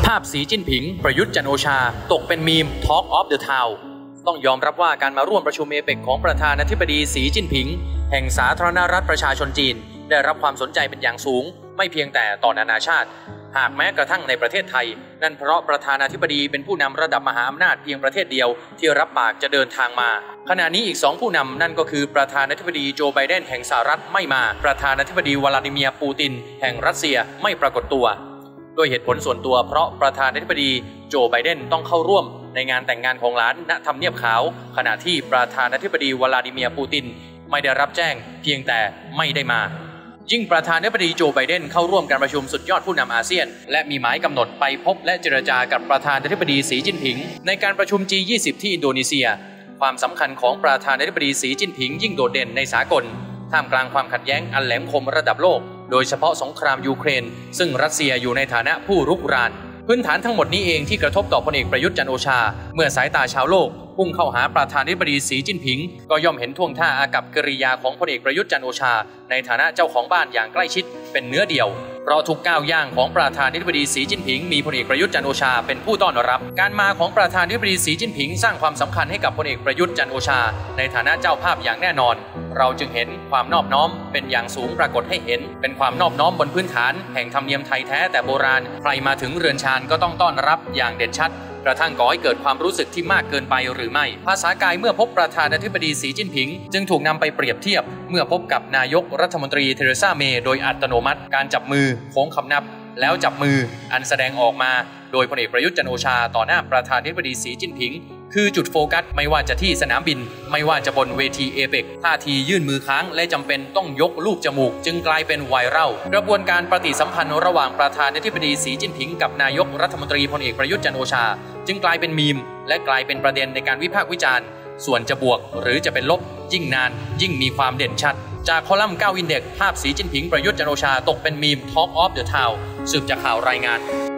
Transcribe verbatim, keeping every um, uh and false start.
ภาพสีจิ้นผิงประยุทธ์จันทร์โอชาตกเป็นมีม Talk of the Town ต้องยอมรับว่าการมาร่วมประชุมเอเปกของประธานาธิบดีสีจิ้นผิงแห่งสาธารณรัฐประชาชนจีนได้รับความสนใจเป็นอย่างสูงไม่เพียงแต่ต่อนานาชาติหากแม้กระทั่งในประเทศไทยนั่นเพราะประธานาธิบดีเป็นผู้นำระดับมหาอำนาจเพียงประเทศเดียวที่รับปากจะเดินทางมาขณะนี้อีกสองผู้นำนั่นก็คือประธานาธิบดีโจไบเดนแห่งสหรัฐไม่มาประธานาธิบดีวลาดิเมียร์ปูตินแห่งรัสเซียไม่ปรากฏตัวด้วยเหตุผลส่วนตัวเพราะประธานาธิบดีโจไบเดนต้องเข้าร่วมในงานแต่งงานของหลานณทำเนียบขาวขณะที่ประธานาธิบดีวลาดิเมียร์ปูตินไม่ได้รับแจ้งเพียงแต่ไม่ได้มายิ่งประธานาธิบดีโจไบเดนเข้าร่วมการประชุมสุดยอดผู้นำอาเซียนและมีหมายกำหนดไปพบและเจรจากับประธานาธิบดีสีจิ้นผิงในการประชุม จี ยี่สิบ ที่อินโดนีเซียความสำคัญของประธานาธิบดีสีจิ้นผิงยิ่งโดดเด่นในสากลท่ามกลางความขัดแย้งอันแหลมคมระดับโลกโดยเฉพาะสงครามยูเครนซึ่งรัสเซียอยู่ในฐานะผู้รุกรานพื้นฐานทั้งหมดนี้เองที่กระทบต่อพลเอกประยุทธ์จันทร์โอชาเมื่อสายตาชาวโลกพุ่งเข้าหาประธานาธิบดีสีจิ้นผิงก็ย่อมเห็นท่วงท่าอากับกิริยาของพลเอกประยุทธ์จันทร์โอชาในฐานะเจ้าของบ้านอย่างใกล้ชิดเป็นเนื้อเดียวเพราะทุกก้าวย่างของประธานาธิบดีสีจิ้นผิงมีพลเอกประยุทธ์จันทร์โอชาเป็นผู้ต้อนรับการมาของประธานาธิบดีสีจิ้นผิงสร้างความสำคัญให้กับพลเอกประยุทธ์จันทร์โอชาในฐานะเจ้าภาพอย่างแน่นอนเราจึงเห็นความนอบน้อมเป็นอย่างสูงปรากฏให้เห็นเป็นความนอบน้อมบนพื้นฐานแห่งธรรมเนียมไทยแท้แต่โบราณใครมาถึงเรือนชานก็ต้องต้อนรับอย่างเด่นชัดกระทั่งก่อให้เกิดความรู้สึกที่มากเกินไปหรือไม่ภาษากายเมื่อพบประธานาธิบดีสีจิ้นผิงจึงถูกนำไปเปรียบเทียบเมื่อพบกับนายกรัฐมนตรีเทเรซาเมย์โดยอัตโนมัติการจับมือโค้งคำนับแล้วจับมืออันแสดงออกมาโดยพลเอกประยุทธ์จันทร์โอชาต่อหน้าประธานาธิบดีสีจิ้นผิงคือจุดโฟกัสไม่ว่าจะที่สนามบินไม่ว่าจะบนเวทีเอเปกท่าทียื่นมือค้างและจำเป็นต้องยกลูกจมูกจึงกลายเป็นไวรัลกระบวนการปฏิสัมพันธ์ระหว่างประธานาธิบดีสีจิ้นผิงกับนายกรัฐมนตรีพลเอกประยุทธ์จันทร์โอชาจึงกลายเป็นมีมและกลายเป็นประเด็นในการวิพากษ์วิจารณ์ส่วนจะบวกหรือจะเป็นลบยิ่งนานยิ่งมีความเด่นชัดจากคอลัมน์เก้าอินเด็กซ์ภาพสีจิ้นผิงประยุทธ์จันทร์โอชาตกเป็นมีม Talk of the Town สืบจากข่าวรายงาน